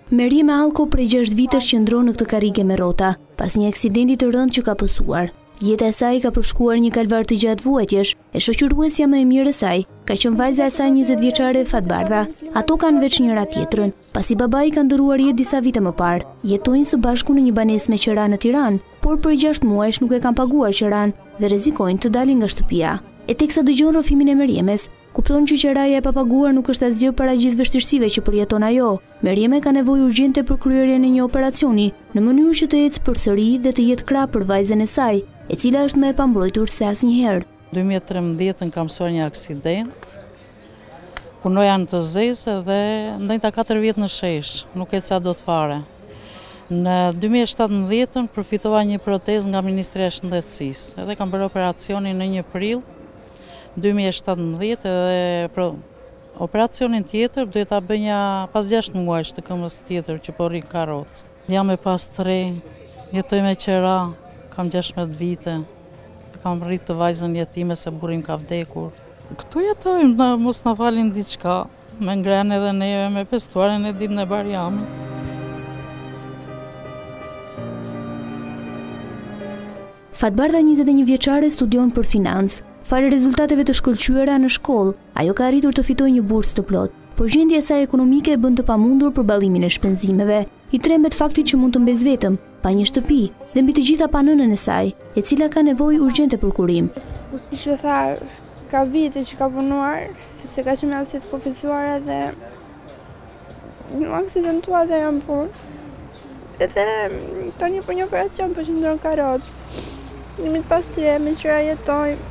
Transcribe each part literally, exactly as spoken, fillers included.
Merieme Allko prej gjashtë vitesh qëndron në këtë karrige me rrota, pas një aksidenti të rëndë që ka pësuar. Jeta e saj ka përshkuar një kalvar të gjatë vuajtjesh, e shoqëruesja më e mirë e saj ka qenë vajza e saj njëzet vjeçare Fatbardha. Ato kanë veç njëra tjetrën, pasi babai ka ndëruar jetë disa vite më parë. Jetojnë së bashku në një banesë me qera në Tiranë, por për gjashtë muajsh nuk e kanë paguar qeran dhe rrezikojnë të dalin nga shtëpia. E teksa dëgjon rrëfimin e Meriemes, kupton që qeraja e papaguar nuk është asgjë para gjithë vështirësive që përjeton ajo. Merieme ka nevojë urgjente për kryerjen e një operacioni, në mënyrë që të ecë përsëri dhe të jetë krah për vajzën e saj, e cila është më e pambrojtur se asnjëherë. dy mijë e trembëdhjetë kam mësuar një aksident. Punoja në të zezë dhe ndajta katër vjet në shesh, nuk eca dot fare. Në dy mijë e shtatëmbëdhjetë përfitova një protezë nga Ministria e Shëndetësisë, edhe kam bërë operacionin në një prill dy mijë e shtatëmbëdhjetë dhe pro, operacionin tjetër duhet ta bënja pas gjashtë muajsh të këmbës tjetër që po rri karrocë. Jam e pas tre, jetoj me qera, kam gjashtëdhjetë vite, kam rrit të vajzën jetime se burrim ka vdekur. Këtu jetojmë, na, mos na falin diçka, me ngrenë edhe neve, me festuarin e ditën e Bariamit. Fatbardha njëzet e një vjeçare studion për financë. Fare rezultateve të shkëlqyera në shkollë, ajo ka arritur të fitojë një bursë të plotë, por gjendja e saj ekonomike e bën të pamundur përballimin e shpenzimeve. I trembet fakti që mund të mbes vetëm, pa një shtëpi, dhe mbi të gjitha pa nënën e saj, e cila ka nevojë urgjente për kurim. Si që tha, ka vite që ka punuar, sepse ka qenë me aftësi profesuare dhe nuk aksidentua dhe jam punë. Edhe tani për një operacion po qëndron karrocë. Jemi të pas tre, me qëra jetojmë.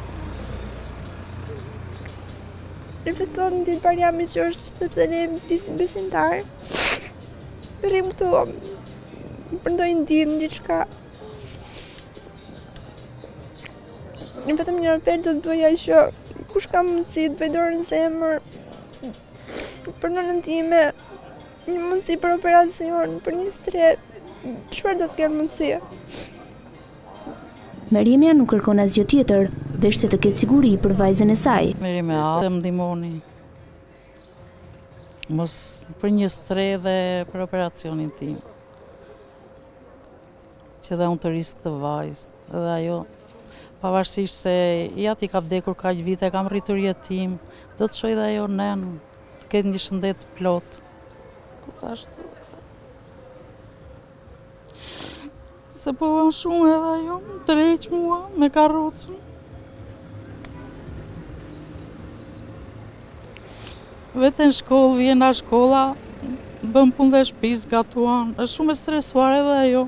Në feston në ditë Bariamit që është sepse ne besimtar. Rrim këtu për ndonjë ndihmë, diçka. Në vetëm një apel do të bëja që kush ka mundësi të bëj dorën zemër për nënën time, një mundësi për operacion, për një stre, çfarë do të kenë mundësi? Meriemja nuk kërkon asgjë tjetër, veç se të ketë siguri për vajzën e saj. Merieme, a të më ndihmoni. Mos për një stre dhe për operacionin tim. Që dhe unë të risk të vajzë, edhe ajo, pavarësisht se ja ti ka vdekur kaq vite, kam rritur jetim, do të shoj dhe ajo nen, të ketë një shëndet plot. Kuptashtu. Se po vanë shumë edhe ajo, të reqë mua me karrocën. Vete në shkollë, vjen nga shkolla, bën punë dhe shtëpisë, gatuan, është shumë e stresuar edhe ajo.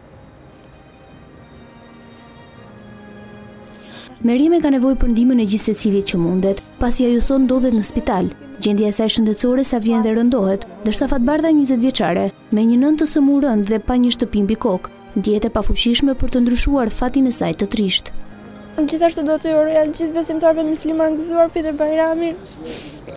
Merieme ka nevojë për ndihmën e gjithë secilit që mundet, pasi ajo sot ndodhet në spital. Gjendja e saj shëndetësore sa vjen dhe rëndohet, ndërsa Fatbardha njëzet vjeçare, me një nënë të sëmurë rënd dhe pa një shtëpi mbi kokë, ndjehet e pafuqishme për të ndryshuar fatin e saj të trisht. Gjithashtu do të uroja gjithë besimtarëve musliman gëzuar Fitër Bajramin.